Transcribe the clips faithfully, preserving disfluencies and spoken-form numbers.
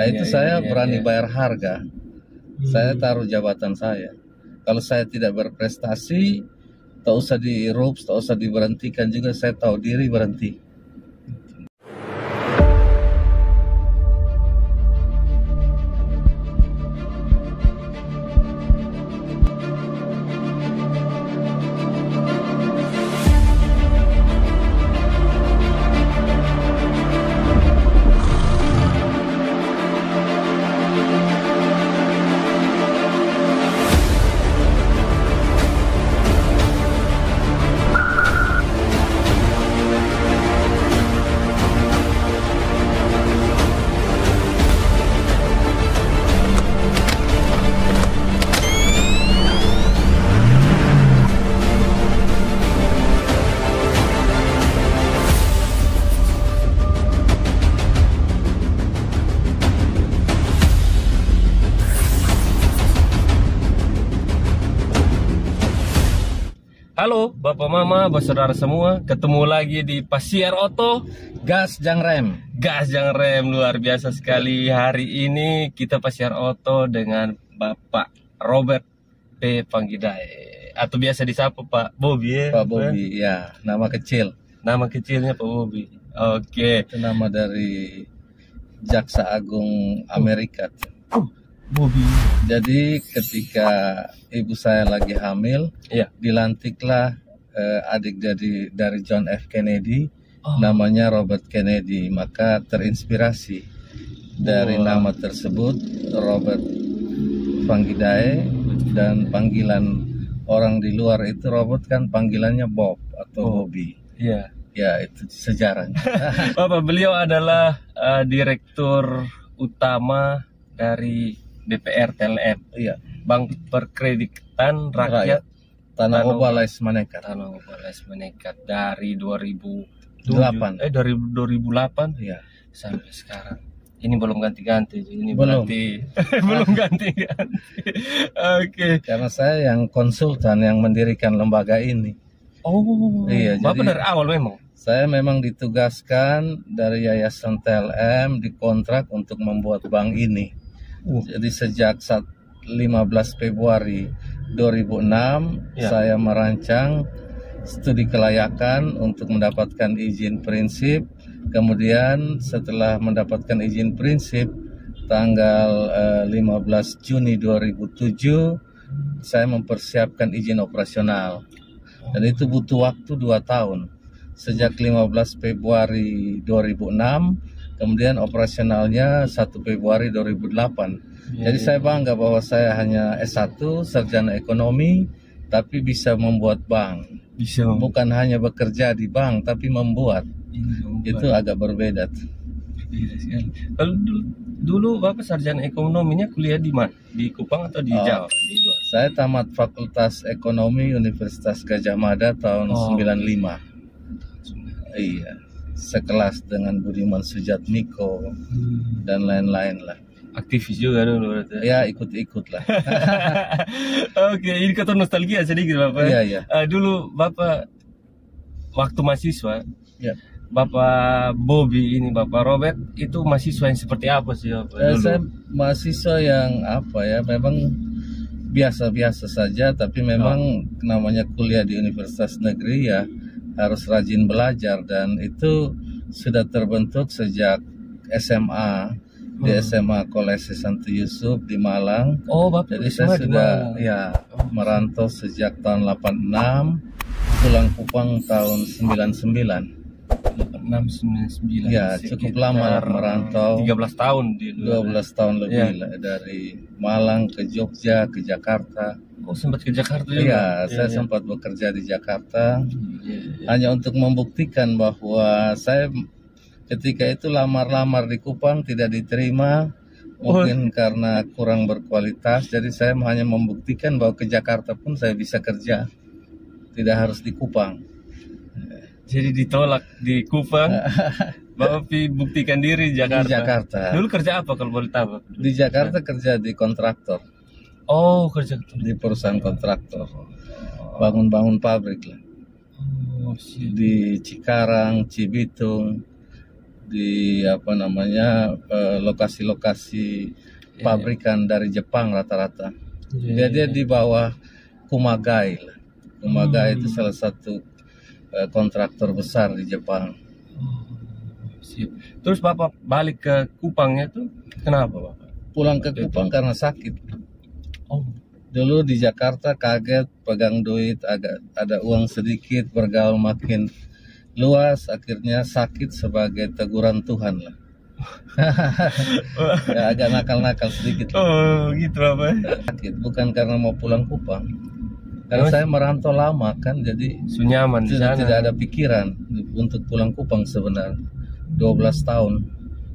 Nah, itu Iya, saya iya, iya, berani iya. bayar harga. Saya taruh jabatan saya. Kalau saya tidak berprestasi, tak usah dirups, tak usah diberhentikan juga. Saya tahu diri berhenti. Halo Bapak Mama, Bapak Saudara semua, ketemu lagi di Pasiar Oto. Gas jang rem. Gas jangan rem, luar biasa sekali. Hari ini kita Pasiar Oto dengan Bapak Robert P. Panggidae, atau biasa disapa Pak Bobby ya? Pak Bobby, ya, nama kecil. Nama kecilnya Pak Bobby. Oke. Itu nama dari Jaksa Agung Amerika. Oh, Bobby. Jadi ketika ibu saya lagi hamil, Iya. dilantiklah eh, adik dari dari John F. Kennedy, Oh. namanya Robert Kennedy. Maka terinspirasi dari Wow. nama tersebut, Robert Panggidae, dan panggilan orang di luar itu Robert kan panggilannya Bob atau Oh. Bobby. Iya. Ya, itu sejarahnya. Bapak, beliau adalah uh, direktur utama dari B P R T L M, Iya, Bank Perkreditan Rakyat Tanah Tanah Oba Lais Manekat. Tanah Oba Lais Manekat dari dua ribu Delapan. eh dari dua ribu delapan Iya. sampai sekarang. Ini belum ganti-ganti, ini Belum. berarti belum ganti-ganti. Oke. Karena saya yang konsultan yang mendirikan lembaga ini. Oh, Iya, Bapak jadi- dari awal memang. Saya memang ditugaskan dari Yayasan T L M, dikontrak untuk membuat bank ini. Uh. Jadi sejak saat lima belas Februari dua ribu enam Ya. saya merancang studi kelayakan untuk mendapatkan izin prinsip. Kemudian setelah mendapatkan izin prinsip tanggal eh, lima belas Juni dua ribu tujuh saya mempersiapkan izin operasional. Dan itu butuh waktu dua tahun. Sejak lima belas Februari dua ribu enam, kemudian operasionalnya satu Februari dua ribu delapan. Ya, Jadi ya. saya bangga bahwa saya hanya S satu, sarjana ekonomi, tapi bisa membuat bank. Bisa Bukan hanya bekerja di bank, tapi membuat. Itu agak berbeda. Berbeda sekali. Kalau dulu, dulu Bapak sarjana ekonominya kuliah di mana? Di Kupang atau di Oh. Jawa? Di luar. Saya tamat Fakultas Ekonomi Universitas Gadjah Mada tahun Oh. sembilan puluh lima. Iya, sekelas dengan Budiman Sujatmiko Hmm. dan lain-lain lah. Aktivis juga dulu berarti. Ya, ikut-ikut lah. Oke, ini kata nostalgia sedikit Bapak. Iya, iya. Eh, dulu Bapak waktu mahasiswa, Ya. Bapak Bobby ini, Bapak Robert itu mahasiswa yang seperti apa sih Bapak? Eh, dulu? saya mahasiswa yang apa ya, memang biasa-biasa saja, tapi memang namanya kuliah di universitas negeri ya harus rajin belajar, dan itu sudah terbentuk sejak S M A di Hmm. S M A Kolese Santo Yusuf di Malang. Oh, Bapak Jadi di saya sana di sudah Malang. ya merantau sejak tahun delapan puluh enam, pulang Kupang tahun sembilan puluh sembilan. enam sembilan sembilan. Ya, cukup lama merantau. tiga belas tahun di dua belas tahun lebih Ya. lah, dari Malang ke Jogja ke Jakarta. Oh, sempat ke Jakarta juga. Iya, saya iya. sempat bekerja di Jakarta Iya, iya. hanya untuk membuktikan bahwa saya ketika itu lamar-lamar di Kupang tidak diterima, mungkin karena kurang berkualitas. Jadi saya hanya membuktikan bahwa ke Jakarta pun saya bisa kerja, tidak harus di Kupang. Jadi ditolak di Kupang. Bapak pi buktikan diri di Jakarta. Di Jakarta. Dulu kerja apa kalau boleh tahu? Di Jakarta kerja di kontraktor, Oh, kerja di perusahaan kontraktor, bangun-bangun pabrik lah. Oh, siap. Di Cikarang, Cibitung, di apa namanya eh, lokasi-lokasi pabrikan dari Jepang rata-rata. Dia dia di bawah Kumagai lah. Kumagai itu salah satu eh, kontraktor besar di Jepang. Sip. Terus Bapak balik ke Kupangnya tuh kenapa Bapak? Pulang ke Kupang karena sakit. Oh. Dulu di Jakarta kaget, pegang duit, agak ada uang sedikit, bergaul makin luas, akhirnya sakit sebagai teguran Tuhan lah. Ya, agak nakal-nakal sedikit. Oh gitu Bapak. Sakit bukan karena mau pulang Kupang. Karena saya merantau lama kan, jadi Sunyaman di tidak, sana. tidak ada pikiran untuk pulang Kupang sebenarnya. dua belas tahun.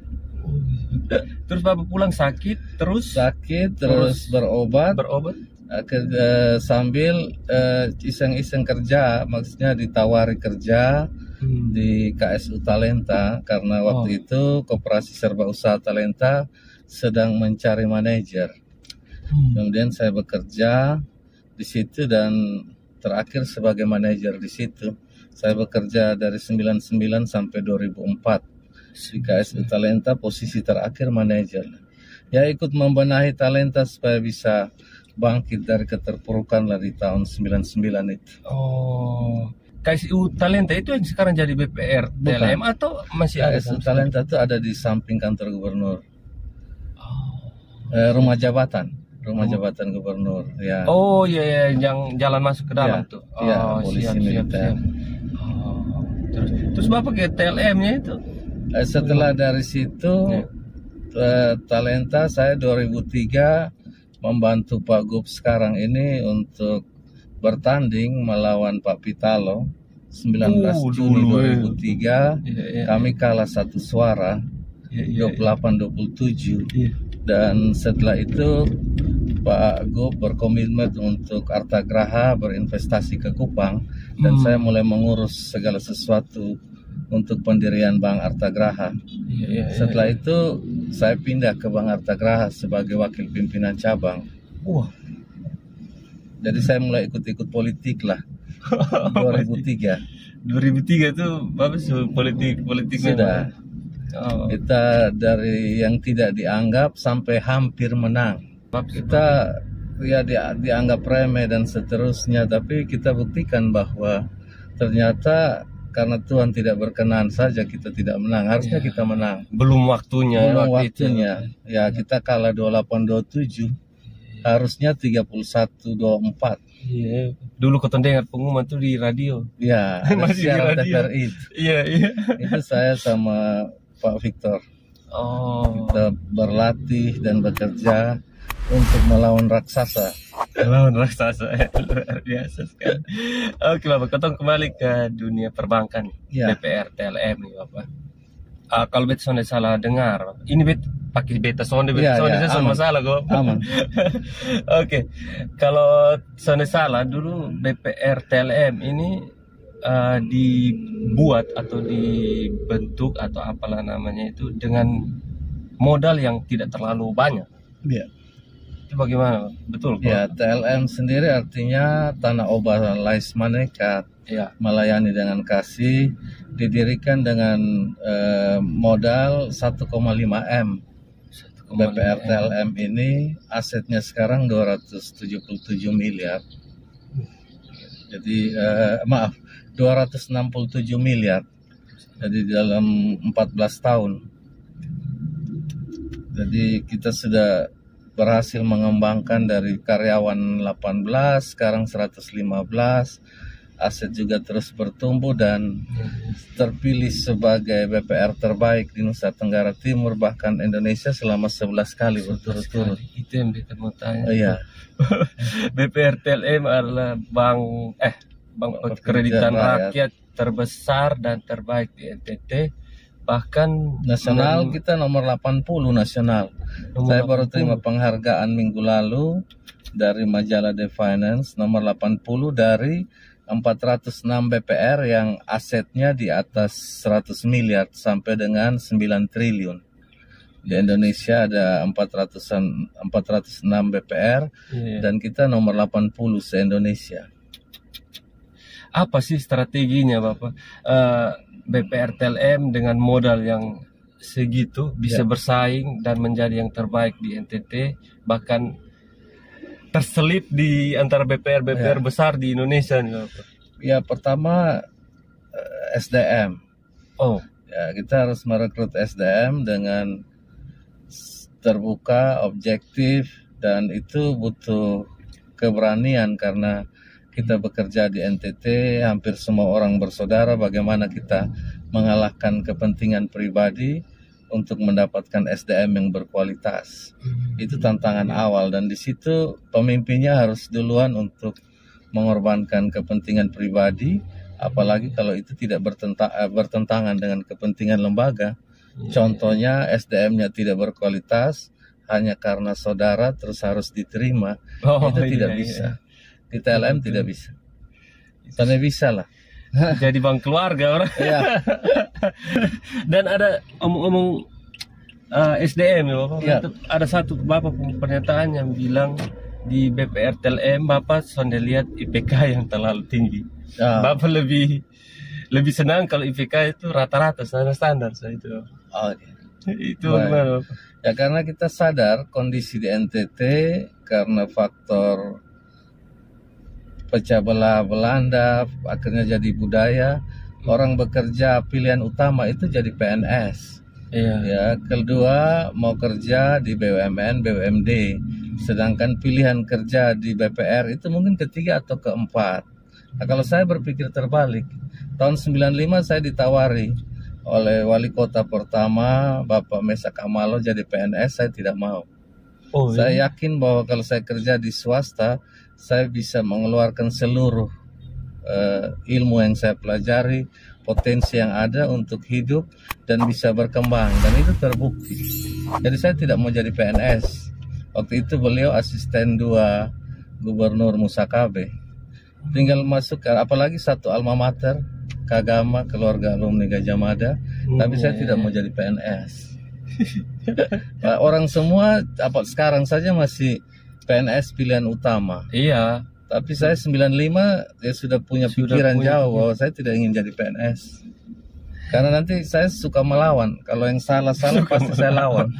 Terus Bapak pulang sakit, terus Sakit, terus, berobat. berobat? Ke, eh, sambil eh, iseng-iseng kerja, maksudnya ditawari kerja Hmm. di K S U Talenta karena waktu Oh. itu Koperasi Serba Usaha Talenta sedang mencari manajer. Hmm. Kemudian saya bekerja di situ dan terakhir sebagai manajer di situ. Saya bekerja dari sembilan puluh sembilan sampai dua ribu empat di K S U Talenta, posisi terakhir manajer. Ya ikut membenahi Talenta supaya bisa bangkit dari keterpurukan lah di tahun sembilan puluh sembilan itu. Oh, K S U Talenta itu yang sekarang jadi B P R T L M atau masih K ada? S U Talenta itu ada di samping kantor gubernur. Oh, Eh, rumah jabatan, rumah Oh. jabatan gubernur. Ya. oh iya, iya, yang jalan masuk ke dalam Ya, tuh. ya, Oh, polisi siap, siap, militer. siap. Oh, terus, terus Bapak ke T L M-nya itu? Eh, setelah dari situ Ya. eh, Talenta saya dua ribu tiga membantu Pak Gub sekarang ini untuk bertanding melawan Pak Pitalo sembilan belas Uh, Juni dulu, dua ribu tiga. Iya, iya, Kami kalah satu suara, iya, iya, dua puluh delapan dua puluh tujuh. iya. Dan setelah itu Pak Gub berkomitmen untuk Artagraha berinvestasi ke Kupang dan Hmm. saya mulai mengurus segala sesuatu untuk pendirian Bank Artagraha. Iya, iya, iya. Setelah itu saya pindah ke Bank Artagraha sebagai wakil pimpinan cabang. Wah, Jadi saya mulai ikut-ikut politik lah dua ribu tiga. dua ribu tiga tuh Bapak sudah politik politik Sudah. Oh, Kita dari yang tidak dianggap sampai hampir menang. Bapak Kita ya di, dianggap remeh dan seterusnya, tapi kita buktikan bahwa ternyata karena Tuhan tidak berkenan saja kita tidak menang. Harusnya Ya. kita menang. belum waktunya. Belum waktu itu. waktunya. Ya kita kalah dua puluh delapan dua puluh tujuh. Harusnya tiga puluh satu dua puluh empat. Iya. Dulu kau dengar pengumuman tuh di radio. Ya, ada Masih di siaran radio. T V R I. Iya, iya. Itu saya sama Pak Victor. Oh, Kita berlatih dan bekerja untuk melawan raksasa. lawan raksasa luar biasa sekali. Oke Bapak, kita kembali ke dunia perbankan, Ya. B P R T L M nih Bapak. Ah, kalau beta sonde salah dengar, ini bet pakai beta sonde, beta Ya, sonde ya, saya sama aman. salah kok. Aman. Oke, kalau sonde salah dulu B P R T L M ini ah, dibuat atau dibentuk atau apalah namanya itu dengan modal yang tidak terlalu banyak. Ya. Itu bagaimana? Betul? Pak? Ya, T L M sendiri artinya Tanah Oba Lais Manekat, Ya. melayani dengan kasih, didirikan dengan eh, modal satu koma lima M. B P R T L M ini asetnya sekarang dua ratus tujuh puluh tujuh miliar. Jadi eh, maaf, dua ratus enam puluh tujuh miliar. Jadi dalam empat belas tahun. Jadi kita sudah berhasil mengembangkan dari karyawan delapan belas, sekarang seratus lima belas. Aset juga terus bertumbuh dan terpilih sebagai B P R terbaik di Nusa Tenggara Timur, bahkan Indonesia selama sebelas kali berturut-turut. Itu yang kita mau tanya. Oh, iya. B P R T L M adalah bank eh bank Bank kreditan rakyat. rakyat terbesar dan terbaik di N T T. Bahkan Nasional men- kita nomor delapan puluh nasional. nomor Saya baru delapan puluh. terima penghargaan minggu lalu dari majalah The Finance nomor delapan puluh dari empat ratus enam B P R yang asetnya di atas seratus miliar sampai dengan sembilan triliun. Di Indonesia ada empat ratusan empat ratus enam B P R Iya. dan kita nomor delapan puluh se-Indonesia. Apa sih strateginya Bapak? Eh, B P R T L M dengan modal yang segitu bisa Ya. bersaing dan menjadi yang terbaik di N T T, bahkan terselip di antara B P R B P R Ya. besar di Indonesia nih, Bapak. Ya pertama eh, S D M. Oh, Ya, kita harus merekrut S D M dengan s- terbuka, objektif, dan itu butuh keberanian karena kita bekerja di N T T, hampir semua orang bersaudara. Bagaimana kita mengalahkan kepentingan pribadi untuk mendapatkan S D M yang berkualitas. Itu tantangan awal, dan di situ pemimpinnya harus duluan untuk mengorbankan kepentingan pribadi, apalagi kalau itu tidak bertenta- eh, bertentangan dengan kepentingan lembaga. Contohnya S D M-nya tidak berkualitas hanya karena saudara terus harus diterima. oh Itu iya, tidak iya. bisa. Di T L M tidak bisa. Tidak bisa lah. Jadi bang keluarga orang. Ya, Dan ada omong-omong uh, S D M ya Bapak. Ya. Ada satu Bapak pernyataan yang bilang di B P R T L M Bapak sudah lihat I P K yang terlalu tinggi. ya. Bapak lebih lebih senang kalau I P K itu rata-rata standar-standar saya itu. Oh, iya. Itu Baik. gimana Bapak? Ya karena kita sadar kondisi di N T T karena faktor pecah belah Belanda akhirnya jadi budaya, orang bekerja pilihan utama itu jadi P N S. Iya. Ya, kedua mau kerja di B U M N, B U M D. Sedangkan pilihan kerja di B P R itu mungkin ketiga atau keempat. Nah, kalau saya berpikir terbalik, tahun sembilan puluh lima saya ditawari oleh wali kota pertama Bapak Mesa Kamalo jadi P N S, saya tidak mau. Oh, Saya iya. yakin bahwa kalau saya kerja di swasta, saya bisa mengeluarkan seluruh eh, ilmu yang saya pelajari, potensi yang ada untuk hidup dan bisa berkembang, dan itu terbukti. Jadi saya tidak mau jadi P N S. Waktu itu beliau asisten dua Gubernur Musa Kabe. Tinggal masuk ke, apalagi satu alma mater, Kagama, keluarga alumni Gajah Mada, tapi saya tidak mau jadi P N S. Nah, orang semua apa sekarang saja masih P N S pilihan utama. Iya. Tapi saya sembilan puluh lima ya sudah punya Sudah pikiran punya jauh pikiran. bahwa saya tidak ingin jadi P N S. Karena nanti saya suka melawan. Kalau yang salah-salah Suka pasti saya lawan.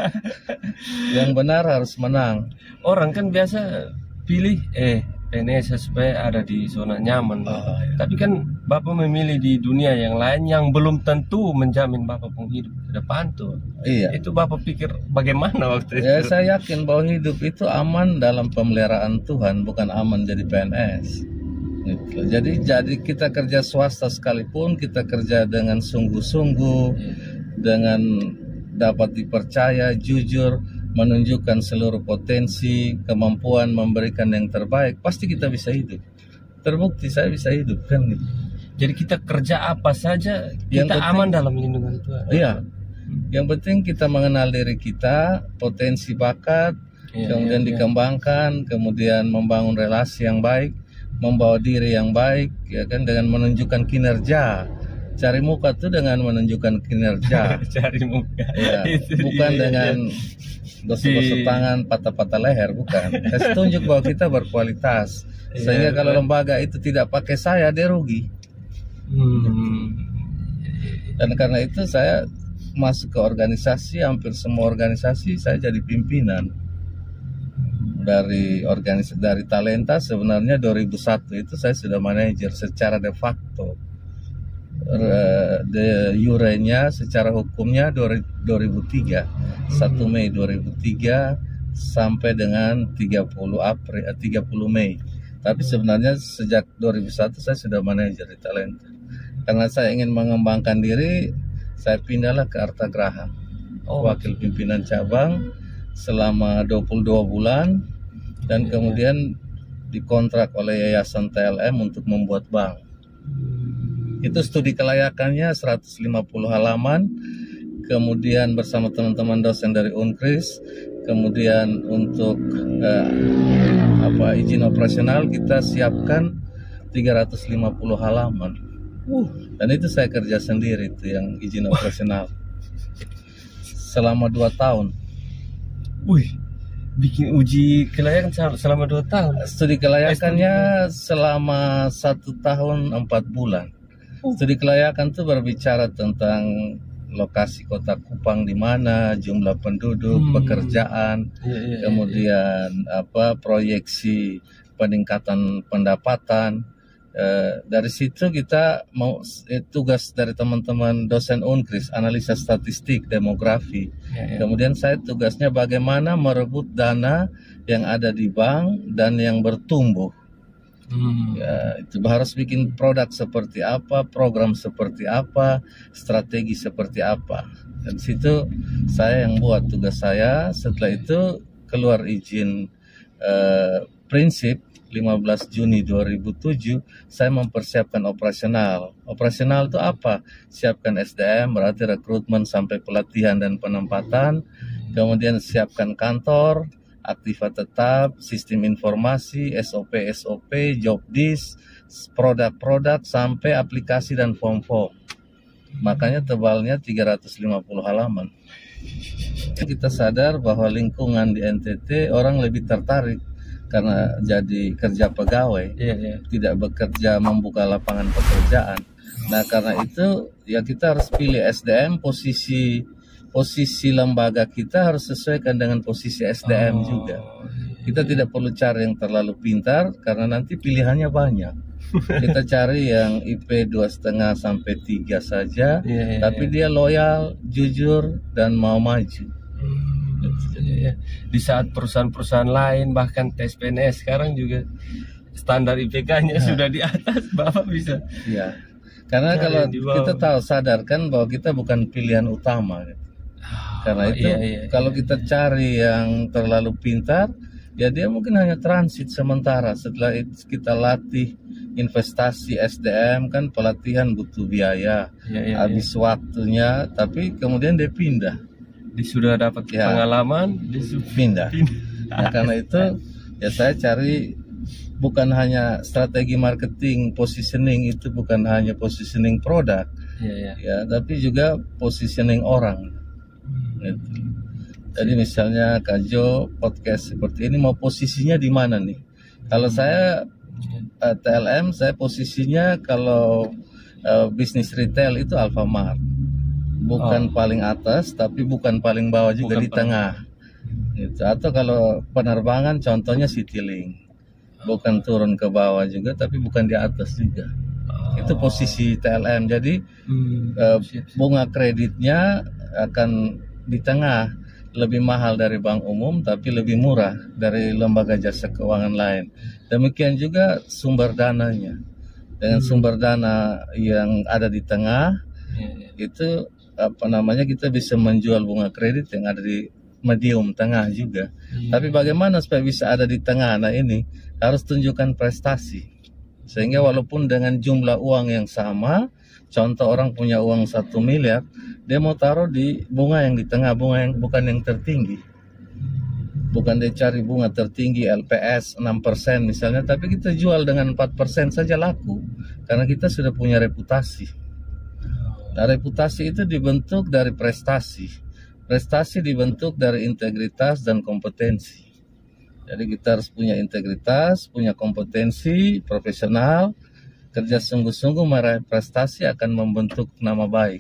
Yang benar harus menang. Orang kan biasa pilih eh P N S supaya ada di zona nyaman. Oh, iya. Tapi kan Bapak memilih di dunia yang lain yang belum tentu menjamin Bapak pun hidup ke depan tuh. Iya. Itu Bapak pikir bagaimana waktu itu? Ya saya yakin bahwa hidup itu aman dalam pemeliharaan Tuhan, bukan aman jadi P N S. Gitu. Jadi jadi kita kerja swasta sekalipun kita kerja dengan sungguh-sungguh, dengan dapat dipercaya, jujur, menunjukkan seluruh potensi, kemampuan memberikan yang terbaik, pasti kita bisa hidup. Terbukti saya bisa hidup kan gitu. Jadi kita kerja apa saja Yang kita penting- aman dalam lindungan Tuhan. Iya. Yang penting kita mengenal diri kita, potensi bakat, Iya, kemudian iya, iya. dikembangkan, kemudian membangun relasi yang baik, membawa diri yang baik, ya kan, dengan menunjukkan kinerja. Cari muka tuh dengan menunjukkan kinerja, Cari muka. ya, Itu bukan dia, dengan iya. gosok-gosok Di- tangan, patah-patah leher, bukan. Kasih tunjuk bahwa kita berkualitas. Iya, Sehingga kalau betul. lembaga itu tidak pakai saya, dia rugi. Hmm. Dan karena itu saya masuk ke organisasi, hampir semua organisasi saya jadi pimpinan. Dari organisasi dari Talenta sebenarnya dua ribu satu itu saya sudah manajer secara de facto. Re- De jure-nya secara hukumnya dua ribu tiga, satu Mei dua ribu tiga sampai dengan tiga puluh April eh, tiga puluh Mei. Tapi sebenarnya sejak dua ribu satu saya sudah manajer di Talenta. Karena saya ingin mengembangkan diri, saya pindahlah ke Artagraha, Oh, wakil pimpinan cabang selama dua puluh dua bulan, dan kemudian dikontrak oleh Yayasan T L M untuk membuat bank. Itu studi kelayakannya seratus lima puluh halaman, kemudian bersama teman-teman dosen dari Unkris, kemudian untuk eh, apa izin operasional kita siapkan tiga ratus lima puluh halaman. Uh. Dan itu saya kerja sendiri itu yang izin operasional selama dua tahun. Wih, bikin uji kelayakan sel- selama dua tahun. Studi kelayakannya selama satu tahun empat bulan. Studi kelayakan itu berbicara tentang lokasi kota Kupang di mana, jumlah penduduk, Hmm. pekerjaan, Iya, iya, iya, kemudian apa proyeksi peningkatan pendapatan. Eh, dari situ kita mau eh, tugas dari teman-teman dosen Unkris, analisa statistik demografi. iya, iya. Kemudian saya tugasnya bagaimana merebut dana yang ada di bank dan yang bertumbuh. Hmm. Ya, itu harus bikin produk seperti apa, program seperti apa, strategi seperti apa. Dan situ saya yang buat tugas saya. Setelah itu keluar izin eh, prinsip lima belas Juni dua ribu tujuh, saya mempersiapkan operasional. Operasional itu apa? Siapkan S D M, berarti rekrutmen sampai pelatihan dan penempatan. Kemudian siapkan kantor, aktiva tetap, sistem informasi, S O P S O P, job disk, produk-produk sampai aplikasi dan form-form. Makanya tebalnya tiga ratus lima puluh halaman. Kita sadar bahwa lingkungan di N T T orang lebih tertarik karena jadi kerja pegawai, Iya, iya. tidak bekerja membuka lapangan pekerjaan. Nah, karena itu ya kita harus pilih S D M, posisi posisi lembaga kita harus sesuaikan dengan posisi S D M Oh, juga. Kita tidak perlu cari yang terlalu pintar karena nanti pilihannya banyak. Kita cari yang I P dua koma lima sampai tiga saja, Iya, iya, tapi iya. dia loyal, jujur, dan mau maju. Iya, iya. Di saat perusahaan-perusahaan lain bahkan tes P N S sekarang juga standar I P K-nya sudah di atas, Bapak bisa. Ya, karena Cari kalau yang di bawah. kita tahu sadarkan bahwa kita bukan pilihan utama. Karena Oh, itu iya, iya, kalau iya. kita cari yang terlalu pintar, ya dia mungkin hanya transit sementara. Setelah itu kita latih investasi S D M, kan pelatihan butuh biaya, Iya, iya, habis waktunya, tapi kemudian dia pindah, Dia sudah dapat Ya. pengalaman, dia sudah pindah. pindah. Nah, karena itu ya saya cari bukan hanya strategi marketing, positioning itu bukan hanya positioning produk, Iya, iya. ya, tapi juga positioning orang. Gitu. Jadi misalnya Kak Jo podcast seperti ini mau posisinya di mana nih? Kalau saya eh, T L M, saya posisinya kalau eh, bisnis retail itu Alfamart, bukan Oh. paling atas tapi bukan paling bawah juga, Bukan di paling- tengah. Gitu. Atau kalau penerbangan contohnya Citylink, bukan turun ke bawah juga tapi bukan di atas juga. Oh. Itu posisi T L M. Jadi Hmm, eh, siap, siap. bunga kreditnya akan di tengah, lebih mahal dari bank umum tapi lebih murah dari lembaga jasa keuangan lain. Demikian juga sumber dananya. Dengan Hmm. sumber dana yang ada di tengah Iya, iya. itu apa namanya kita bisa menjual bunga kredit yang ada di medium tengah juga. Iya. Tapi bagaimana supaya bisa ada di tengah? Nah, ini harus tunjukkan prestasi. Sehingga walaupun dengan jumlah uang yang sama, contoh orang punya uang satu miliar, dia mau taruh di bunga yang di tengah, bunga yang bukan yang tertinggi. Bukan dia cari bunga tertinggi L P S enam persen misalnya, tapi kita jual dengan empat persen saja laku. Karena kita sudah punya reputasi. Nah, reputasi itu dibentuk dari prestasi. Prestasi dibentuk dari integritas dan kompetensi. Jadi kita harus punya integritas, punya kompetensi, profesional, kerja sungguh-sungguh meraih prestasi akan membentuk nama baik.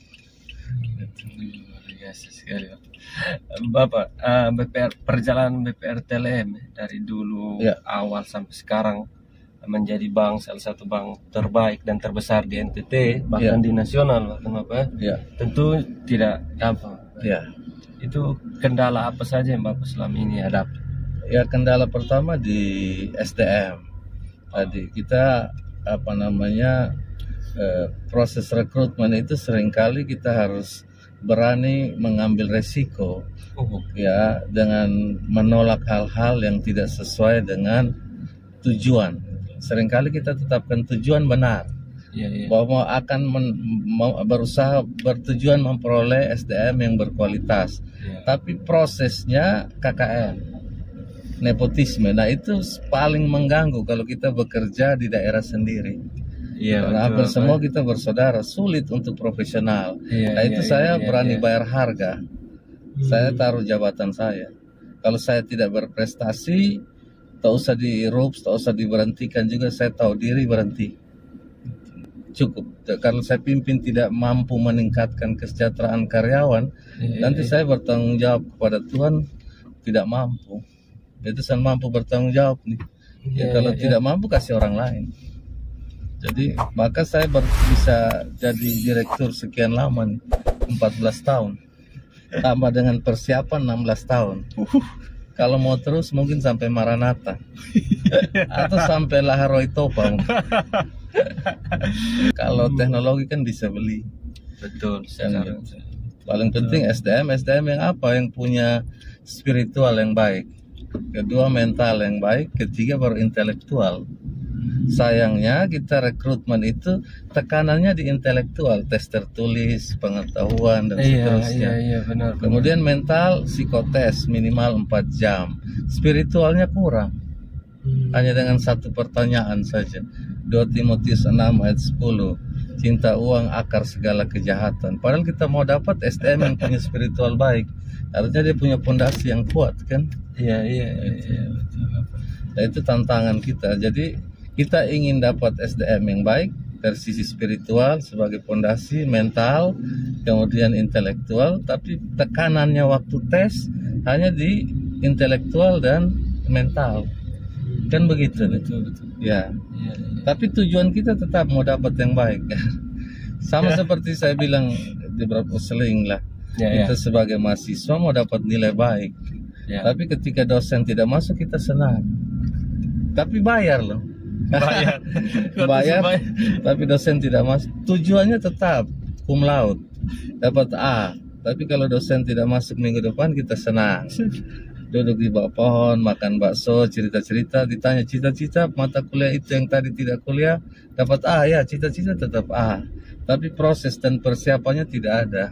Luar biasa sekali, Bapak. Bapak, eh, B P R, perjalanan B P R T L M dari dulu Ya. awal sampai sekarang menjadi bank, salah satu bank terbaik dan terbesar di N T T, bahkan Ya. di nasional, bahkan Bapak. Ya, Tentu tidak gampang. ya. Itu kendala apa saja yang Bapak selama ini hadapi? Ya, kendala pertama di S D M. Tadi kita apa namanya eh, proses rekrutmen itu seringkali kita harus berani mengambil resiko, Oh, ya, dengan menolak hal-hal yang tidak sesuai dengan tujuan. Seringkali kita tetapkan tujuan benar, iya, iya. bahwa akan men- mau- berusaha bertujuan memperoleh S D M yang berkualitas. Iya. Tapi prosesnya K K N, nepotisme. Nah, itu paling mengganggu kalau kita bekerja di daerah sendiri. Iya, Karena betul, hampir Bapak. semua kita bersaudara, sulit untuk profesional. Iya, Nah, itu iya, saya iya, iya, berani iya. bayar harga. Saya taruh jabatan saya. Kalau saya tidak berprestasi, tak usah dirups, tak usah diberhentikan juga, saya tahu diri berhenti. cukup. Kalau saya pimpin tidak mampu meningkatkan kesejahteraan karyawan, Iya, nanti iya. saya bertanggung jawab kepada Tuhan tidak mampu. Itu saya mampu bertanggung jawab nih. Ya, Iya, kalau iya, tidak mampu kasih orang lain. Jadi maka saya ber- bisa jadi direktur sekian lama nih, empat belas tahun. Tambah dengan persiapan enam belas tahun. Kalau mau terus mungkin sampai Maranatha atau sampai Laharoi Topa. Kalau teknologi kan bisa beli. Betul. Kan Sekarang. gitu. Paling penting S D M, S D M yang apa? Yang punya spiritual yang baik. Kedua mental yang baik, ketiga baru intelektual. Sayangnya kita rekrutmen itu tekanannya di intelektual, tes tertulis, pengetahuan dan Iya, seterusnya. iya, iya, benar. Kemudian mental psikotes minimal empat jam. Spiritualnya kurang. Hmm. Hanya dengan satu pertanyaan saja. dua Timotius enam ayat sepuluh. Cinta uang akar segala kejahatan. Padahal kita mau dapat S D M yang punya spiritual baik. Harusnya dia punya pondasi yang kuat kan? Iya, iya, iya, iya, betul. Nah, itu tantangan kita. Jadi kita ingin dapat S D M yang baik dari sisi spiritual sebagai pondasi, mental, kemudian intelektual, tapi tekanannya waktu tes hanya di intelektual dan mental. Kan begitu nih. Betul, betul. Ya. Iya, iya. Tapi tujuan kita tetap mau dapat yang baik. Sama seperti saya bilang di beberapa seling lah. Ya, ya. Kita sebagai mahasiswa mau dapat nilai baik. Ya. Tapi ketika dosen tidak masuk kita senang. Tapi bayar loh. Bayar. Bayar, tapi dosen tidak masuk. Tujuannya tetap cum laude, dapat A. Tapi kalau dosen tidak masuk minggu depan kita senang. Duduk di bawah pohon, makan bakso, cerita-cerita, ditanya cita-cita mata kuliah itu yang tadi tidak kuliah, dapat A ya, cita-cita tetap A. Tapi proses dan persiapannya tidak ada.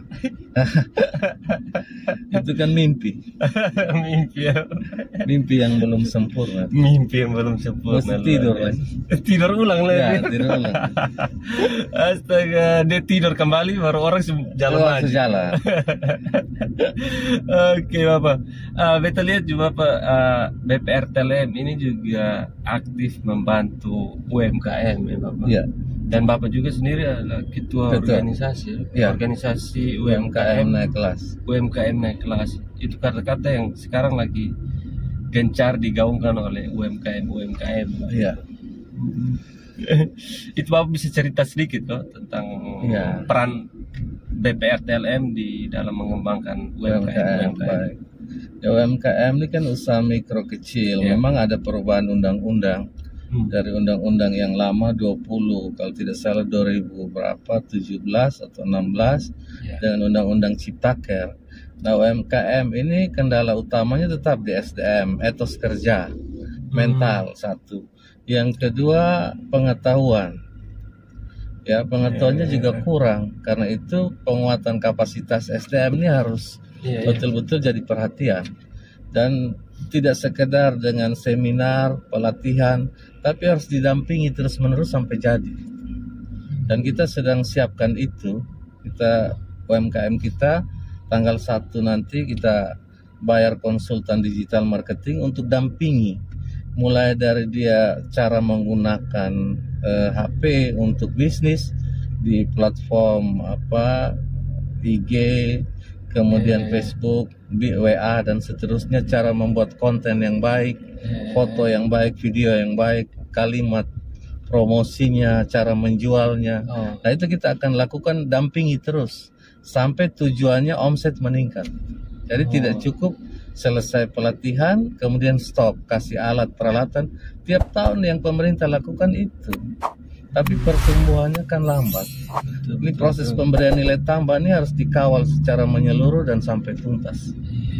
Itu kan mimpi. Mimpi ya. Mimpi yang belum sempurna. Mimpi yang belum sempurna. Mesti tidur luar lagi. biasa. Tidur ulang Ya, lagi. tidur ulang. Astaga, dia tidur kembali baru orang se- jalan Oh, maju. sejalan. Oke Bapak, Ah, beta lihat juga Bapak, ah, B P R T L M ini juga aktif membantu U M K M ya Bapak. Iya. Dan Bapak juga sendiri adalah ketua Betul. organisasi, Iya. organisasi U M K M U M K M naik kelas. U M K M naik kelas. Itu kata-kata yang sekarang lagi gencar digaungkan oleh U M K M U M K M. Iya. Itu Bapak bisa cerita sedikit loh tentang Iya. peran B P R T L M di dalam mengembangkan U M K M. U M K M, baik. Ya, U M K M ini kan usaha mikro kecil. Ya. Memang ada perubahan undang-undang Hmm. dari undang-undang yang lama dua puluh, kalau tidak salah dua ribu berapa, tujuh belas atau enam belas, Ya. dengan undang-undang Ciptaker. Nah, U M K M ini kendala utamanya tetap di S D M, etos kerja, mental satu. Yang kedua pengetahuan. Ya, pengetahuannya Ya, ya, juga ya. kurang. Karena itu penguatan kapasitas S D M ini harus Iya, iya. betul-betul jadi perhatian. Dan tidak sekedar dengan seminar, pelatihan, tapi harus didampingi terus-menerus sampai jadi. Dan kita sedang siapkan itu. Kita U M K M kita tanggal satu nanti kita bayar konsultan digital marketing untuk dampingi, mulai dari dia cara menggunakan eh, H P untuk bisnis di platform apa I G, kemudian Ya, ya, ya. Facebook, B- W A dan seterusnya, cara membuat konten yang baik, Ya, foto yang baik, video yang baik, kalimat promosinya, cara menjualnya. Oh. Nah, itu kita akan lakukan dampingi terus sampai tujuannya omset meningkat. Jadi Oh. tidak cukup selesai pelatihan kemudian stop, kasih alat peralatan. Tiap tahun yang pemerintah lakukan itu. Tapi pertumbuhannya kan lambat. Betul, Ini betul, proses betul. pemberian nilai tambah ini harus dikawal secara menyeluruh dan sampai tuntas.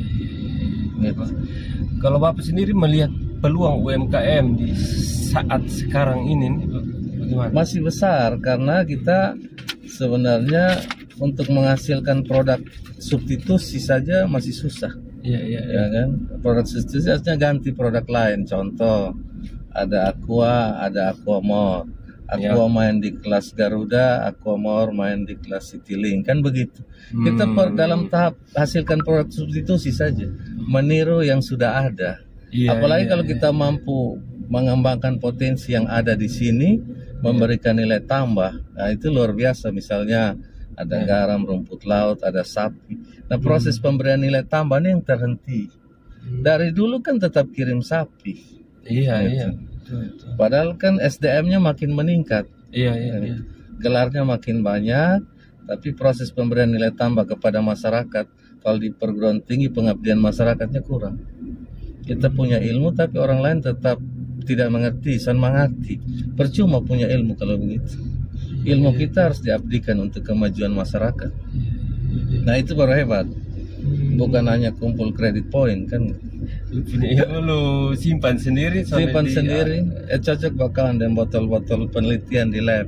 Gitu. Kalau Bapak sendiri melihat peluang U M K M di saat sekarang ini nih, bagaimana? Masih besar karena kita sebenarnya untuk menghasilkan produk substitusi saja masih susah. Iya, iya, iya. Ya kan, produk substitusi harusnya ganti produk lain. Contoh, ada Aqua, ada Aquamore. Aqua Ya. main di kelas Garuda, Aquamore main di kelas Citylink, kan begitu. Kita Hmm. per- dalam tahap hasilkan produk substitusi saja, meniru yang sudah ada. Iya, Apalagi iya, kalau iya. kita mampu mengembangkan potensi yang ada di sini, memberikan nilai tambah. Nah, itu luar biasa. Misalnya ada Ya. garam, rumput laut, ada sapi. Nah, proses pemberian nilai tambah ini yang terhenti. Dari dulu kan tetap kirim sapi. Iya, Gitu. iya. Betul, betul. Padahal kan S D M-nya makin meningkat. Iya, iya, iya. Gelarnya makin banyak, tapi proses pemberian nilai tambah kepada masyarakat kalau di perguruan tinggi pengabdian masyarakatnya kurang. Kita punya ilmu tapi orang lain tetap tidak mengerti, san mengerti. Percuma punya ilmu kalau begitu. Ilmu kita harus diabdikan untuk kemajuan masyarakat. Nah, itu baru hebat. Bukan hanya kumpul kredit point kan. Lu punya ilmu lu simpan sendiri, sampai Simpan di- sendiri, eh cocok bakalan dan botol-botol penelitian di lab.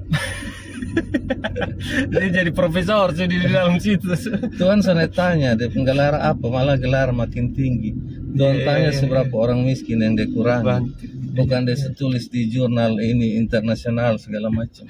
Dia jadi profesor sih di dalam situ. Tuhan sana tanya, dia penggelar apa? Malah gelar makin tinggi. Tuhan Iya, tanya iya, seberapa orang miskin yang dikurangi. Bantu. Bukan dia tulis di jurnal ini internasional segala macam.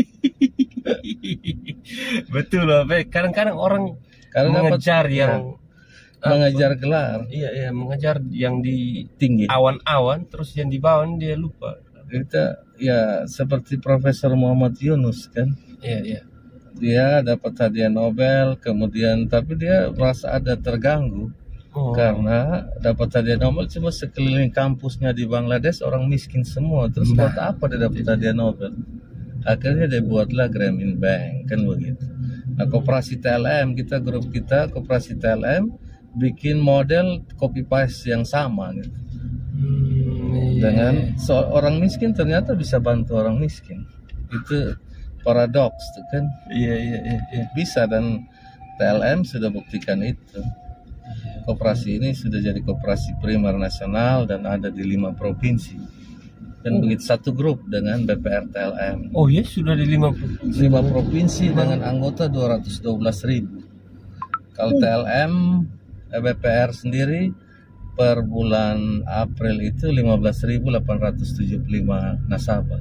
Betul loh, Be. Kadang-kadang orang Karena dapat- mengejar ya, yang mengejar gelar Iya, iya, mengejar yang di tinggi. awan-awan, terus yang di bawah dia lupa. Kita ya seperti Profesor Muhammad Yunus kan. Iya, iya. Dia dapat hadiah Nobel, kemudian tapi dia merasa ada terganggu Oh. karena dapat hadiah Nobel cuma sekeliling kampusnya di Bangladesh orang miskin semua. Terus Nah, buat apa dia dapat hadiah Nobel? Akhirnya dia buatlah Grameen Bank kan begitu. Nah, koperasi T L M, kita grup kita koperasi T L M bikin model copy paste yang sama gitu. Hmm, iya. Dengan so- orang miskin ternyata bisa bantu orang miskin. Itu paradoks tuh kan. Iya, iya, iya, iya. Bisa, dan T L M sudah buktikan itu. Koperasi ini sudah jadi koperasi primer nasional dan ada di lima provinsi. Dan begitu satu grup dengan B P R T L M. Oh iya, sudah di lima puluh. Lima provinsi dengan anggota dua ratus dua belas ribu. Kalau T L M, eh, B P R sendiri per bulan April itu lima belas ribu delapan ratus tujuh puluh lima nasabah.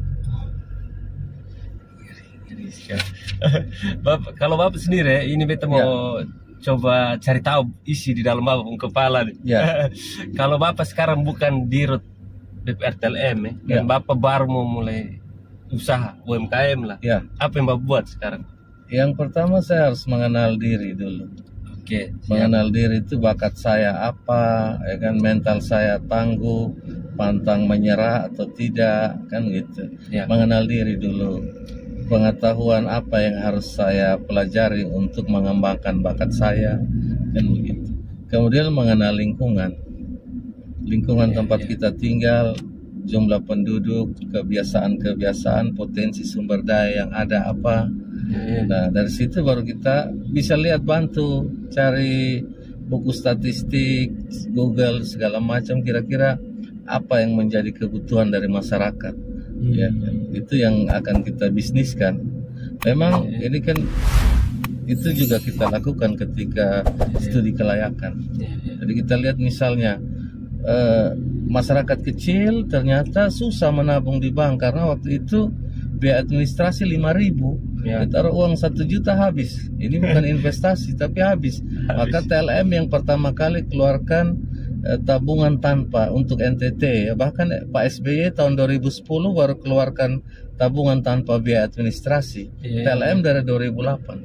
Bapak, kalau Bapak sendiri ya, ini beta mau coba cari tahu isi di dalam Bapak punya kepala nih. Ya. Kalau Bapak sekarang bukan dirut B P R T L M ya, dan Ya. Bapak baru mau mulai usaha U M K M lah. Ya, Apa yang Bapak buat sekarang? yang pertama saya harus mengenal diri dulu. Oke, siap. Mengenal diri itu bakat saya apa, ya kan, mental saya tangguh, pantang menyerah atau tidak, kan gitu. Ya. Mengenal diri dulu. Pengetahuan apa yang harus saya pelajari untuk mengembangkan bakat saya, kan begitu. Kemudian mengenal lingkungan. Lingkungan Ya, tempat ya. kita tinggal, jumlah penduduk, kebiasaan-kebiasaan, potensi sumber daya yang ada apa. Ya, ya. Nah, dari situ baru kita bisa lihat, bantu cari buku statistik, Google segala macam, kira-kira apa yang menjadi kebutuhan dari masyarakat. Hmm. Ya, itu yang akan kita bisniskan. Memang ini kan itu juga kita lakukan ketika studi kelayakan. Ya, ya. Jadi kita lihat misalnya eh, masyarakat kecil ternyata susah menabung di bank karena waktu itu biaya administrasi lima ribu. Ya. Taruh uang satu juta habis. Ini bukan investasi tapi habis. Maka T L M yang pertama kali keluarkan eh, tabungan tanpa untuk N T T. Bahkan eh, Pak S B Y tahun dua ribu sepuluh baru keluarkan tabungan tanpa biaya administrasi. Iya, T L M dari dua ribu delapan.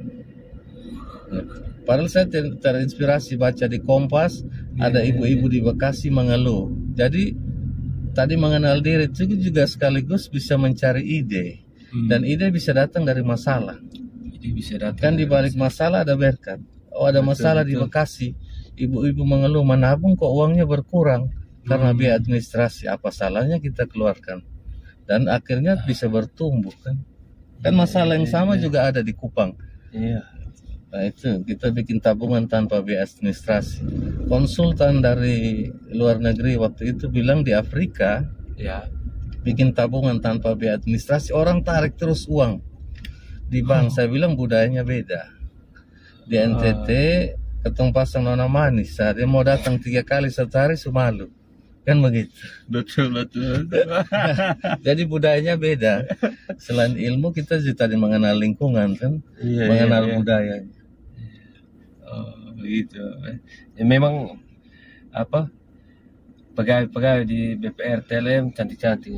Ya. Padahal saya ter- terinspirasi baca di Kompas, ada ibu-ibu di Bekasi mengeluh. Jadi tadi mengenal diri itu juga sekaligus bisa mencari ide. Hmm. Dan ide bisa datang dari masalah. Jadi bisa datang. Kan di balik masalah ada berkat. Oh, ada Betul, masalah di betul. Bekasi. Ibu-ibu mengeluh menabung kok uangnya berkurang karena Hmm. biaya administrasi. Apa salahnya kita keluarkan? Dan akhirnya bisa bertumbuh kan. Kan masalah yang sama juga ada di Kupang. Iya. Nah itu kita bikin tabungan tanpa biaya administrasi. Konsultan dari luar negeri waktu itu bilang di Afrika Ya. bikin tabungan tanpa biaya administrasi, orang tarik terus uang di bank. Saya bilang budayanya beda. Di N T T ketong pasang nona manis, nah, dia mau datang tiga kali satu hari sumalu, kan begitu. Betul, betul. Jadi budayanya beda. Selain ilmu kita juga tadi mengenal lingkungan kan, Iya, mengenal iya, iya. budaya. Oh, begitu. Ya, memang apa? pegawai-pegawai di B P R T L M cantik-cantik.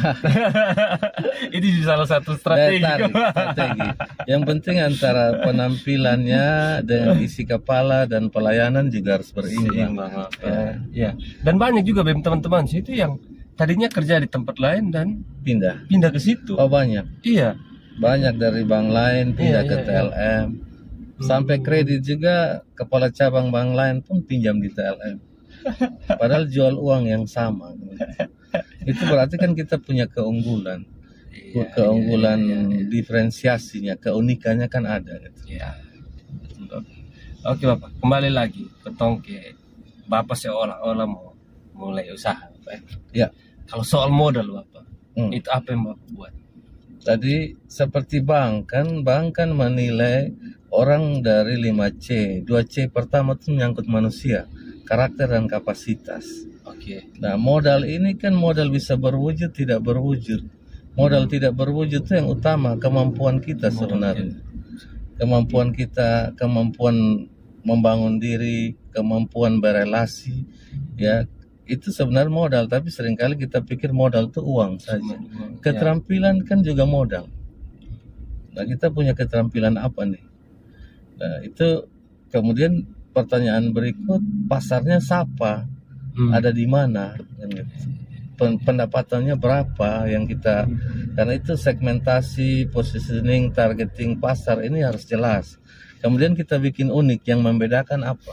Itu salah satu strategi. Daya tarik, strategi. Yang penting antara penampilannya dengan isi kepala dan pelayanan juga harus berimbang. Ya. Ya. Dan banyak juga B E M teman-teman situ yang tadinya kerja di tempat lain dan Pindah. pindah ke situ. Oh banyak. Iya. Banyak dari bank lain pindah Iya, ke iya, T L M. Sampai kredit juga kepala cabang bank lain pun pinjam di T L M. Padahal jual uang yang sama. Itu berarti kan kita punya keunggulan. Iya, keunggulan iya, iya, iya. diferensiasinya, keunikannya kan ada gitu. Ya. Oke Bapak, kembali lagi ke tongke. Bapak seolah-olah mau mulai usaha. Bapak. Ya. Kalau soal modal Bapak, Hmm. itu apa yang Bapak buat? Tadi seperti bank kan, bank kan menilai orang dari lima C. dua C pertama itu menyangkut manusia, karakter dan kapasitas. Oke. Nah, modal ini kan modal bisa berwujud, tidak berwujud. Modal tidak berwujud itu yang utama, kemampuan kita sebenarnya. Kemampuan kita, kemampuan membangun diri, kemampuan berelasi, ya itu sebenarnya modal. Tapi seringkali kita pikir modal itu uang saja. Keterampilan kan juga modal. Nah, kita punya keterampilan apa nih? Nah, itu kemudian pertanyaan berikut, pasarnya siapa? Hmm. Ada di mana? Pendapatannya berapa yang kita, karena itu segmentasi, positioning, targeting pasar ini harus jelas. Kemudian kita bikin unik, yang membedakan apa?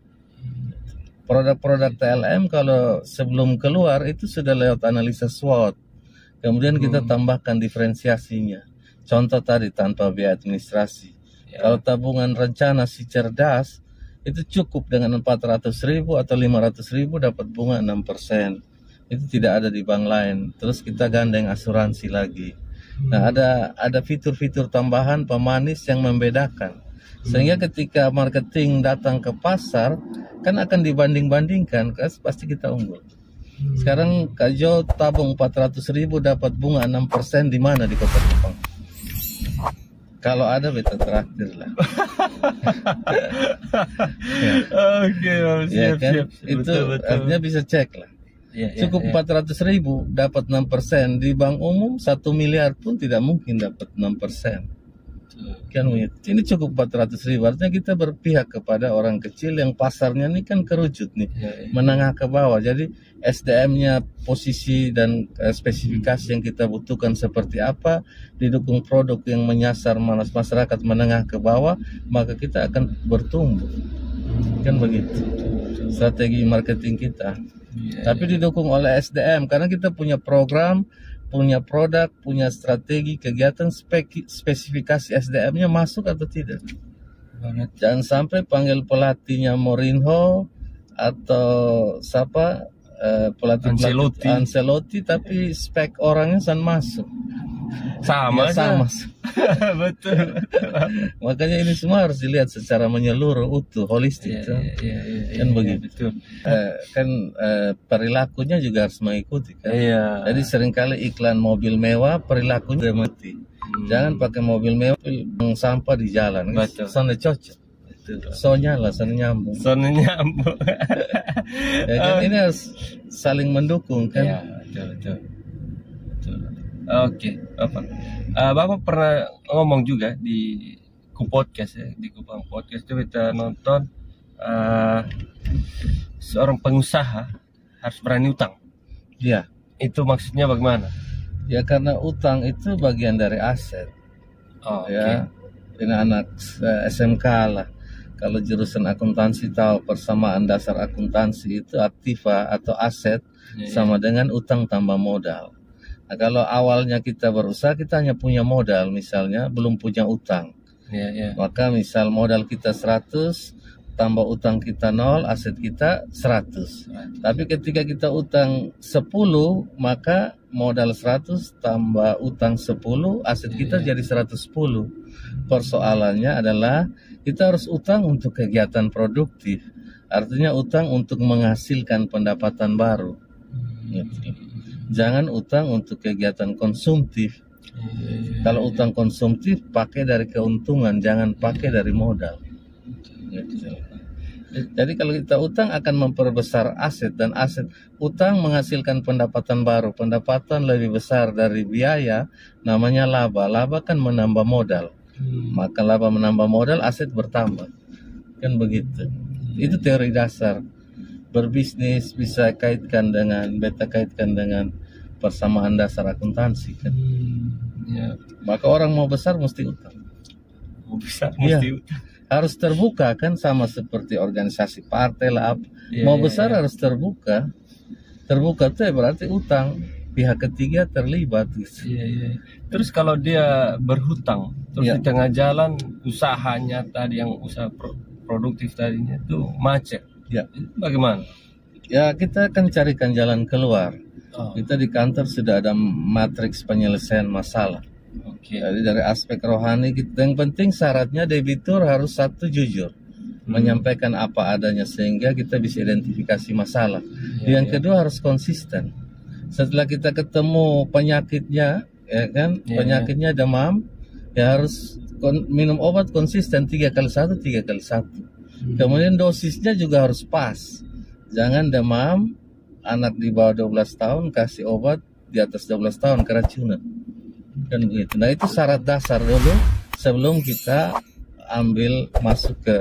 Produk-produk T L M kalau sebelum keluar itu sudah lewat analisa SWOT. Kemudian kita tambahkan diferensiasinya. Contoh tadi tanpa biaya administrasi. Ya. Kalau tabungan rencana si cerdas itu cukup dengan empat ratus ribu atau lima ratus ribu dapat bunga enam persen. Itu tidak ada di bank lain. Terus kita gandeng asuransi lagi. Nah, ada ada fitur-fitur tambahan pemanis yang membedakan. Sehingga ketika marketing datang ke pasar kan akan dibanding-bandingkan, kan pasti kita unggul. Sekarang Kak Jo tabung empat ratus ribu dapat bunga enam persen di mana di Kota Kupang? Kalau ada beta traktir lah. Oke, siap, Ya kan? siap. Itu Betul, betul. artinya bisa cek lah. Ya, ya, Cukup ya. empat ratus ribu dapat enam persen. Di bank umum satu miliar pun tidak mungkin dapat enam persen. Kan ini cukup empat ratus ribu. Artinya kita berpihak kepada orang kecil yang pasarnya ini kan kerucut nih, Ya, ya. menengah ke bawah. Jadi S D M-nya, posisi dan eh, spesifikasi yang kita butuhkan seperti apa, didukung produk yang menyasar manas- masyarakat menengah ke bawah, maka kita akan bertumbuh. Kan begitu strategi marketing kita. Ya, Tapi didukung oleh S D M karena kita punya program, punya produk, punya strategi, kegiatan, spek, spesifikasi S D M-nya masuk atau tidak. banget. Jangan sampai panggil pelatihnya Mourinho atau siapa eh, pelatih Ancelotti. Ancelotti tapi spek orangnya san masuk. Sama Ya, aja. sama. Betul. Makanya ini semua harus dilihat secara menyeluruh, utuh, holistik. Iya, iya, iya, iya, Kan iya, begitu. betul. Eh, kan eh, perilakunya juga harus mengikuti kan. Iya. Jadi seringkali iklan mobil mewah perilakunya udah mati. Hmm. Jangan pakai mobil mewah buang sampah di jalan. Betul. Sana cocok. Soalnya lah, sana nyambung. Soalnya nyambung. Ya kan ini harus saling mendukung kan. Iya, betul, betul. Betul. Oke, Bapak. Eh, Bapak pernah ngomong juga di Ku Podcast ya, di Kupang Podcast itu kita nonton eh, seorang pengusaha harus berani utang. Iya. Itu maksudnya bagaimana? Ya karena utang itu bagian dari aset. Oh, oke. Ya. Ini anak eh, S M K lah. Kalau jurusan akuntansi tahu persamaan dasar akuntansi itu aktiva atau aset Iya, sama dengan utang tambah modal. Nah, kalau awalnya kita berusaha kita hanya punya modal misalnya belum punya utang. Iya, iya. Maka misal modal kita seratus tambah utang kita nol, aset kita seratus. Tapi ketika kita utang sepuluh, maka modal seratus tambah utang sepuluh, aset kita Iya. jadi seratus sepuluh. Persoalannya adalah kita harus utang untuk kegiatan produktif. Artinya utang untuk menghasilkan pendapatan baru. Gitu. Jangan utang untuk kegiatan konsumtif. Kalau utang konsumtif pakai dari keuntungan, jangan pakai dari modal. Gitu. Jadi kalau kita utang akan memperbesar aset, dan aset utang menghasilkan pendapatan baru, pendapatan lebih besar dari biaya, namanya laba. Laba kan menambah modal, Hmm. maka laba menambah modal, aset bertambah, kan begitu. Itu teori dasar berbisnis, bisa kaitkan dengan beta kaitkan dengan persamaan dasar akuntansi kan. Hmm. Ya, Maka orang mau besar mesti utang. mau besar Iya. mesti utang. Harus terbuka kan, sama seperti organisasi partai lah. apa. Iya, Mau iya, besar iya. harus terbuka. Terbuka tuh ya berarti utang. Pihak ketiga terlibat gitu. Iya, iya. Terus kalau dia berhutang, terus Iya. di tengah jalan usahanya tadi yang usaha pro- produktif tadinya itu macet, Ya. itu bagaimana? Ya kita akan carikan jalan keluar. Oh, Kita di kantor sudah ada matriks penyelesaian masalah. oke. Jadi dari aspek rohani kita, yang penting syaratnya debitur harus satu jujur, Hmm. menyampaikan apa adanya sehingga kita bisa identifikasi masalah. Iya, Yang iya. kedua harus konsisten. Setelah kita ketemu penyakitnya, ya kan, Iya, penyakitnya demam, ya harus kon- minum obat konsisten tiga kali satu, tiga kali satu. Hmm. Kemudian dosisnya juga harus pas. Jangan demam, anak di bawah dua belas tahun kasih obat di atas dua belas tahun keracunan. Kan begitu. Nah itu syarat dasar dulu sebelum kita ambil masuk ke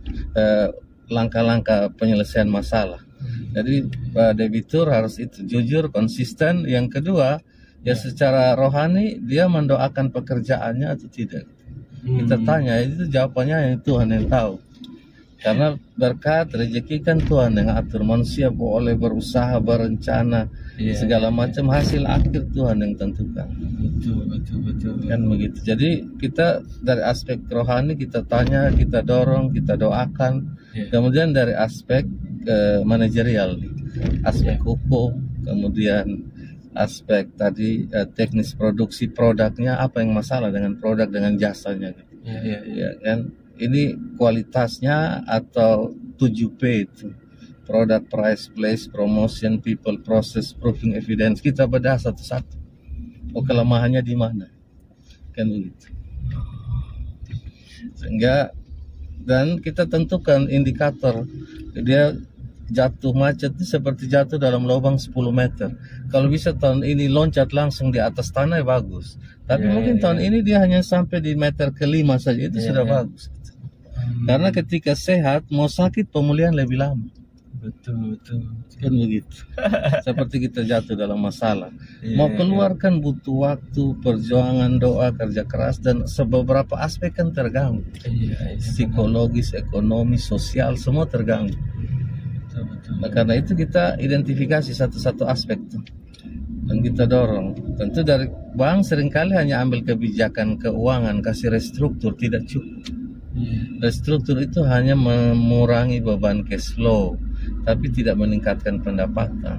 eh, langkah-langkah penyelesaian masalah. Jadi eh, debitur harus itu jujur, konsisten. Yang kedua ya secara rohani dia mendoakan pekerjaannya atau tidak. Kita Hmm. tanya, itu jawabannya yang Tuhan yang tahu. Karena berkat rezeki kan Tuhan yang atur. Manusia boleh berusaha, berencana, Iya, segala iya, macam, hasil akhir Tuhan yang tentukan. betul, betul, betul. Kan begitu. Jadi kita dari aspek rohani kita tanya, kita dorong, kita doakan. Iya. Kemudian dari aspek eh, manajerial, aspek Iya. hukum, kemudian aspek tadi eh, teknis produksi produknya, apa yang masalah dengan produk, dengan jasanya gitu. Iya, iya, iya. Ya kan, ini kualitasnya atau tujuh P itu, product, price, place, promotion, people, process, proving, evidence. Kita bedah satu-satu. Oh kelemahannya di mana, kan begitu. Sehingga dan kita tentukan indikator dia jatuh macet itu seperti jatuh dalam lubang sepuluh meter. Kalau bisa tahun ini loncat langsung di atas tanah ya bagus. Tapi Ya, mungkin ya, tahun ya. ini dia hanya sampai di meter kelima saja, itu Ya, sudah ya. bagus. Karena ketika sehat mau sakit pemulihan lebih lama. Betul, betul. Kan begitu. Seperti kita jatuh dalam masalah. Iya, Mau iya. keluarkan butuh waktu, perjuangan, doa, kerja keras, dan beberapa aspek kan terganggu. Iya, iya. Psikologis, ekonomi, sosial, semua terganggu. Betul, betul. Nah, karena itu kita identifikasi satu-satu aspek tuh. Dan kita dorong. Tentu dari bank seringkali hanya ambil kebijakan keuangan, kasih restruktur, tidak cukup. Iya. Restruktur itu hanya mengurangi beban cash flow, tapi tidak meningkatkan pendapatan.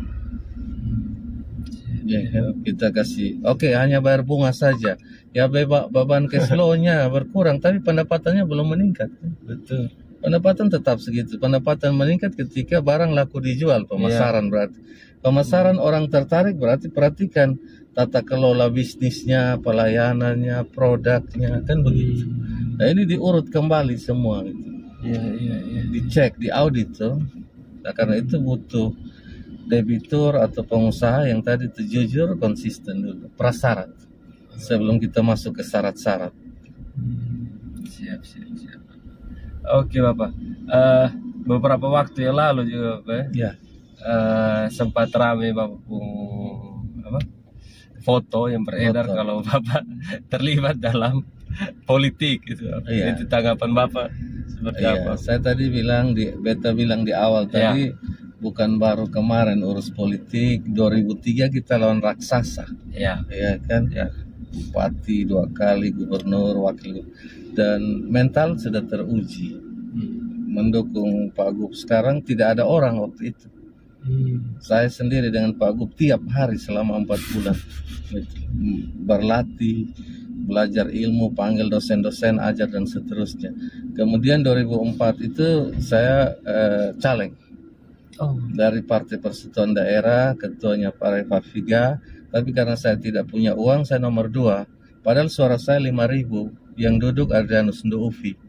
Ya kan? Kita kasih, oke hanya bayar bunga saja. Ya beba, beban cash flow-nya berkurang, tapi pendapatannya belum meningkat. Betul. Pendapatan tetap segitu. Pendapatan meningkat ketika barang laku dijual, pemasaran berarti. Pemasaran orang tertarik berarti perhatikan tata kelola bisnisnya, pelayanannya, produknya, kan begitu. Nah ini diurut kembali semua gitu. Iya, iya, iya. Dicek, diaudit tuh. Nah karena itu butuh debitur atau pengusaha yang tadi itu jujur, konsisten dulu, prasyarat sebelum kita masuk ke syarat-syarat. Siap, siap, siap. Oke Bapak, Eh, beberapa waktu yang lalu juga Bapak, Ya, eh, sempat ramai Bapak pun apa foto yang beredar Foto. kalau Bapak terlibat dalam politik gitu. Iya. Itu tanggapan Bapak seperti iya. apa? Saya tadi bilang di beta bilang di awal Ya. tadi bukan baru kemarin urus politik. dua ribu tiga kita lawan raksasa, Ya, ya kan? ya. Bupati dua kali, gubernur, wakil, dan mental sudah teruji. Hmm. Mendukung Pak Gub sekarang tidak ada orang waktu itu. Hmm. Saya sendiri dengan Pak Gub tiap hari selama empat bulan gitu. Berlatih, belajar ilmu, panggil dosen-dosen, ajar dan seterusnya. Kemudian dua ribu empat itu saya eh, caleg Oh, dari Partai Persatuan Daerah, ketuanya Pak Reva Figa. Tapi karena saya tidak punya uang, saya nomor dua. Padahal suara saya lima ribu, yang duduk Adrianus Nduufi.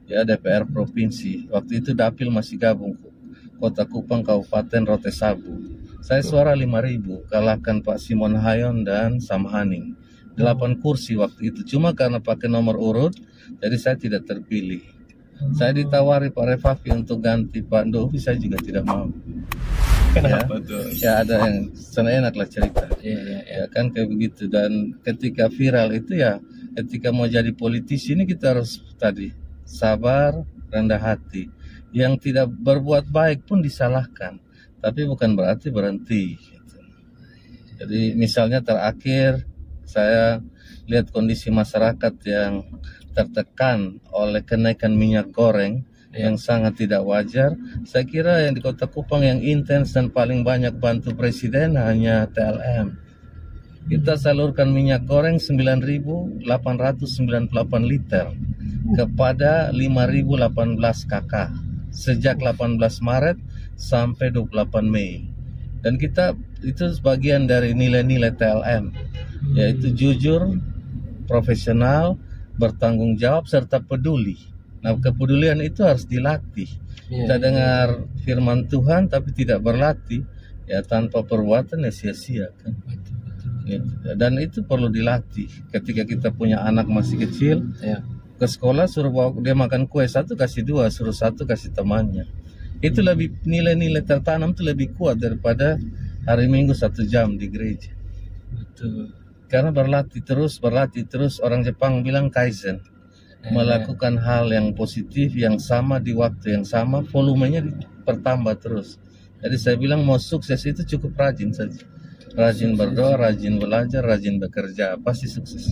ya D P R provinsi. Waktu itu Dapil masih gabung, Kota Kupang, Kabupaten Rote Sabu. Saya suara lima ribu, kalahkan Pak Simon Hayon dan Sam Haning. delapan kursi waktu itu, cuma karena pakai nomor urut, jadi saya tidak terpilih. Saya ditawari Pak Refafi untuk ganti Pak Ndovi, saya juga tidak mau. Kenapa ya, tuh? Ya ada yang sana enak lah cerita. Iya, iya, iya. Ya kan kayak begitu. Dan ketika viral itu ya, ketika mau jadi politisi ini kita harus tadi sabar, rendah hati. Yang tidak berbuat baik pun disalahkan, tapi bukan berarti berhenti. Gitu. Jadi misalnya terakhir saya lihat kondisi masyarakat yang tertekan oleh kenaikan minyak goreng yang sangat tidak wajar. Saya kira yang di Kota Kupang yang intens dan paling banyak bantu Presiden hanya T L M. Kita salurkan minyak goreng sembilan ribu delapan ratus sembilan puluh delapan liter kepada lima ribu delapan belas kakak sejak delapan belas Maret sampai dua puluh delapan Mei. Dan kita itu sebagian dari nilai-nilai T L M, yaitu jujur, profesional, bertanggung jawab, serta peduli. Nah, kepedulian itu harus dilatih. Yeah. Kita dengar firman Tuhan tapi tidak berlatih, ya tanpa perbuatan ya sia-sia kan. Ya, dan itu perlu dilatih. Ketika kita punya anak masih kecil, yeah, ke sekolah suruh bawa dia makan kue satu kasih dua, suruh satu kasih temannya. Itu lebih nilai-nilai tertanam itu lebih kuat daripada hari Minggu satu jam di gereja. Betul. Karena berlatih terus, berlatih terus. Orang Jepang bilang kaizen, eh, melakukan hal yang positif yang sama di waktu yang sama, volumenya bertambah terus. Jadi saya bilang mau sukses itu cukup rajin saja, rajin berdoa, rajin belajar, rajin bekerja, pasti sukses.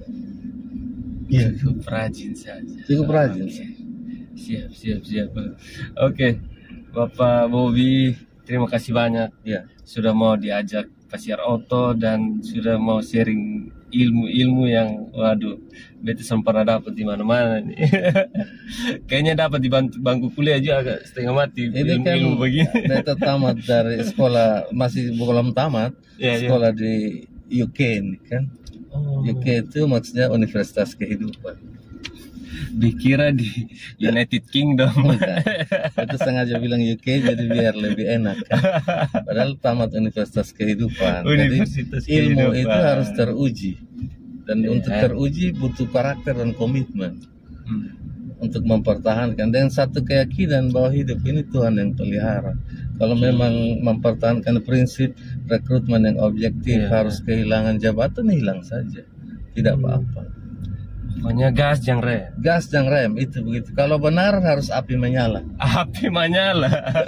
Iya, cukup rajin saja. Cukup rajin. Okay. Siap, siap, siap. Oke, okay. Bapak Bobi, terima kasih banyak ya sudah mau diajak Pasiar Oto dan sudah mau sharing ilmu-ilmu yang waduh, beta sempat dapat di mana-mana nih. Kayaknya dapat di bangku kuliah juga agak setengah mati. Ini kan ilmu begini. Beta tamat dari sekolah, masih belum tamat, ya, sekolah ya. Di U K ini kan. Oh. U K itu maksudnya Universitas Kehidupan. Dikira di United Kingdom. Itu sengaja bilang U K jadi biar lebih enak kan? Padahal tamat Universitas Kehidupan. Universitas jadi ilmu Kehidupan. Itu harus teruji. Dan yeah. untuk teruji butuh karakter dan komitmen hmm. untuk mempertahankan. Dan satu keyakinan bahwa hidup ini Tuhan yang pelihara. Kalau hmm. memang mempertahankan prinsip rekrutmen yang objektif, yeah. harus kehilangan jabatan, hilang saja, tidak apa-apa. hmm. Pokoknya gas jangan rem. Gas jangan rem, itu begitu. Kalau benar harus api menyala. Api menyala.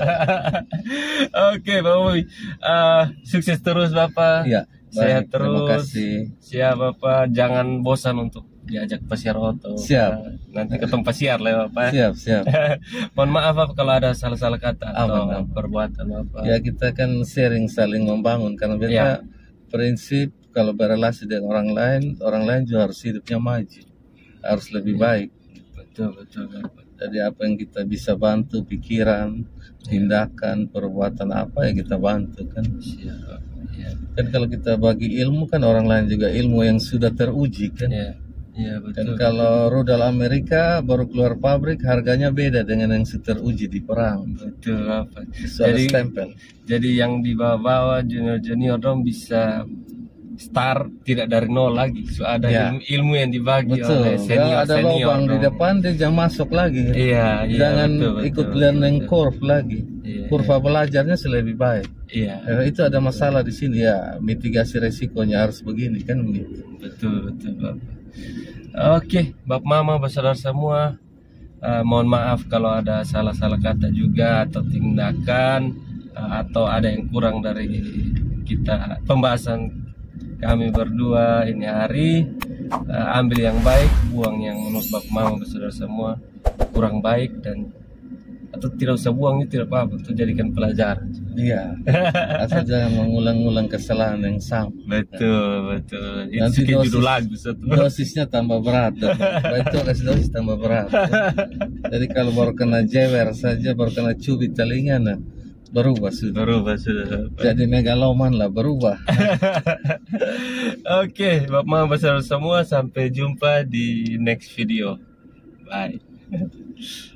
Oke, Pak Bobi. Uh, sukses terus Bapak. Iya. Sehat terus. Terima kasih. Siap Bapak. Jangan bosan untuk diajak Pasiar Oto. Siap. Uh, nanti ketemu Pasiar lah Bapak. Siap, siap. Mohon maaf Bapak kalau ada salah-salah kata atau aman, aman. perbuatan Bapak. Ya kita kan sharing, saling membangun. Karena beta ya. prinsip kalau berrelasi dengan orang lain, orang lain juga harus hidupnya maju. Harus lebih baik. Betul, betul, betul. Jadi apa yang kita bisa bantu, pikiran, tindakan, perbuatan apa yang kita bantu kan. Siap. Ya. Dan kalau kita bagi ilmu kan orang lain juga ilmu yang sudah teruji kan. Ya. Ya, betul. Dan kalau rudal Amerika baru keluar pabrik harganya beda dengan yang sudah teruji di perang. Betul apa. Jadi stempel. Jadi yang dibawa-bawa junior-junior dong bisa start tidak dari nol lagi, so ada ya. ilmu, ilmu yang dibagi betul. oleh senior. Ada lubang di depan dia jangan masuk lagi. Iya, iya, jangan betul, ikut betul, learning betul. curve lagi. Iya, kurva iya. belajarnya lebih baik. Iya. Ya, itu ada masalah di sini ya, mitigasi resikonya harus begini kan begitu. Betul, betul, Bapak. Oke, Bapak Mama, Bapak semua, uh, mohon maaf kalau ada salah-salah kata juga atau tindakan uh, atau ada yang kurang dari kita pembahasan kami berdua ini hari. Uh, ambil yang baik, buang yang menurut Bapak Mama, Saudara semua kurang baik, dan atau tidak usah buang itu tidak apa-apa, itu jadikan pelajaran. Iya. Asal jangan mengulang-ulang kesalahan yang sama. Betul, betul. Itu Nanti kayak dosis, judul lagu satu. Dosisnya tambah berat. Itu kasih dosis tambah berat. Jadi kalau baru kena jewer saja, baru kena cubit telinga, nah berubah sudah. Berubah sudah. Jadi megaloman lah, berubah. Oke, Bapak Mama besar semua, sampai jumpa di next video. Bye. Assalamualaikum.